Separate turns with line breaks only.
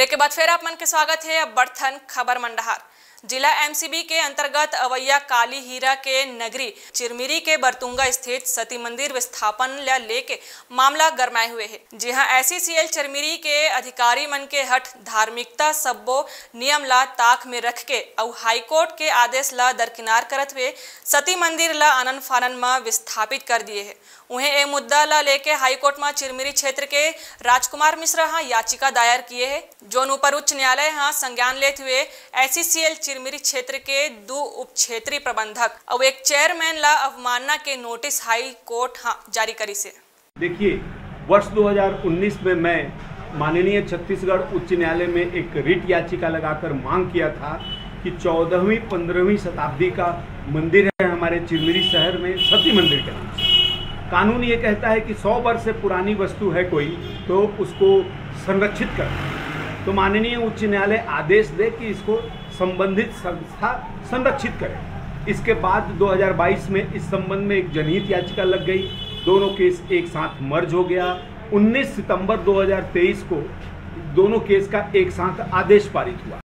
Break के बाद फिर आप मन के स्वागत है। अब बढ़थन खबर मंडहार। जिला एमसीबी के अंतर्गत अवैया काली हीरा के नगरी चिरमिरी के बरतुंगा स्थित सती मंदिर विस्थापन लेके मामला गरमाए हुए है। जी हां, एससीएल चिरमिरी के अधिकारी मन के हट धार्मिकता सब्बो नियम ला ताक में रख के और हाईकोर्ट के आदेश ला दरकिनार करत हुए सती मंदिर ला आनन फानन में विस्थापित कर दिए है। उन्हें ए मुद्दा ला लेके हाईकोर्ट में चिरमिरी क्षेत्र के राजकुमार मिश्रा याचिका दायर किए है, जो ऊपर उच्च न्यायालय संज्ञान लेते हुए एससीएल चिरमिरी क्षेत्र के 2 उप क्षेत्रीय प्रबंधक और एक चेयरमैन ला अवमानना के नोटिस हाई कोर्ट जारी करी से।
देखिए, वर्ष 2019 में मैं माननीय छत्तीसगढ़ उच्च न्यायालय में एक रिट याचिका लगाकर मांग किया था कि 14वीं 15वीं शताब्दी का मंदिर है हमारे चिरमिरी शहर में सती मंदिर के नाम से। कानून ये कहता है कि 100 वर्ष से पुरानी वस्तु है कोई तो उसको संरक्षित कर, तो माननीय उच्च न्यायालय आदेश दे कि इसको संबंधित संस्था संरक्षित करे। इसके बाद 2022 में इस संबंध में एक जनहित याचिका लग गई। दोनों केस एक साथ मर्ज हो गया। 19 सितंबर 2023 को दोनों केस का एक साथ आदेश पारित हुआ।